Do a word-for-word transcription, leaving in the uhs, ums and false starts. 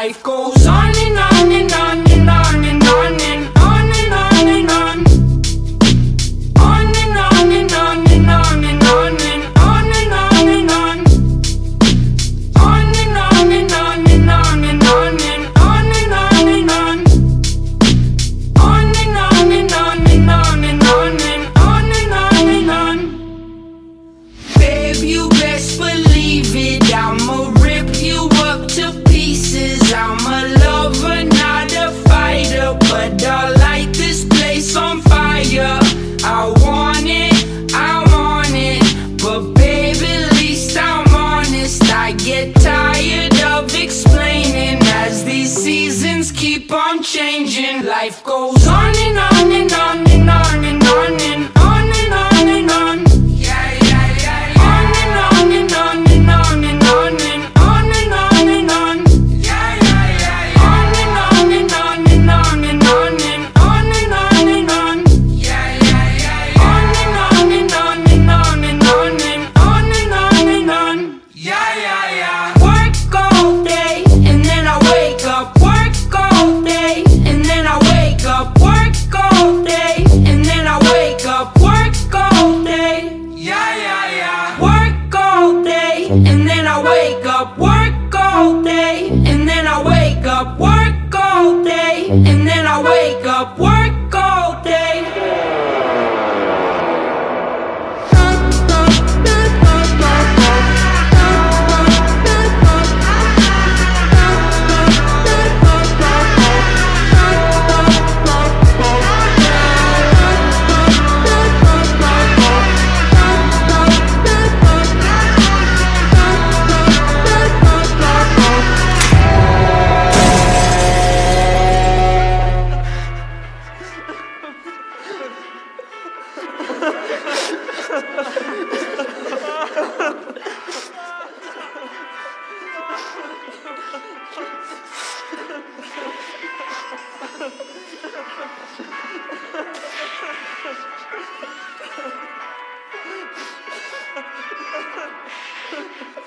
life goes on and on and on and on and on and on and on and on. On and on and on and on and on and on and on and on. On and on and on and on and on and on and on and on. On and on and on and on and on and on and on and on. Babe, you best believe it, I'ma rip you up to pieces. I'm a lover, not a fighter, but I light this place on fire. I want it, I want it, but babe, at least I'm honest. I get tired of explaining as these seasons keep on changing. Life goes on and on and on and on and on and on and on and on. Yeah, yeah, yeah, yeah. On and on and on and on and on and on and on and on. Yeah, yeah, yeah, yeah. On and on and on and on and on and on and on and on. Yeah, yeah, yeah, yeah. On and on and on and on and on and on and on and on. Yeah, yeah, yeah. Work all day and then I wake up. Work all day and then I wake up. Work all day and then I wake up. Work all day. Yeah, yeah, yeah. Work all day and then I wake up. Work all day and then I wake up. Work all day and then I wake up. Work all day. Ha ha ha.